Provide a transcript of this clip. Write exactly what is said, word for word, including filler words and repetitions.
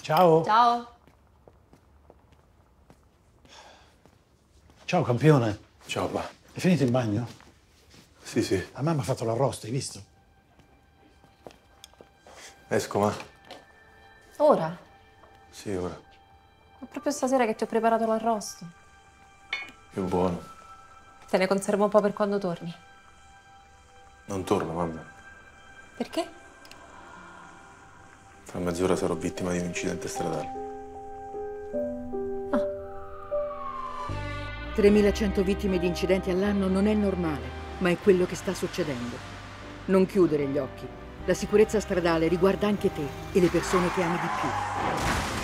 Ciao. Ciao. Ciao campione. Ciao, pa. Hai finito in bagno? Sì, sì. La mamma ha fatto l'arrosto, hai visto? Esco, ma? Ora? Sì, ora. Ma proprio stasera che ti ho preparato l'arrosto. Che buono. Te ne conservo un po' per quando torni. Non torno, mamma. Perché? Fra mezz'ora sarò vittima di un incidente stradale. tremilacento vittime di incidenti all'anno non è normale, ma è quello che sta succedendo. Non chiudere gli occhi. La sicurezza stradale riguarda anche te e le persone che ami di più.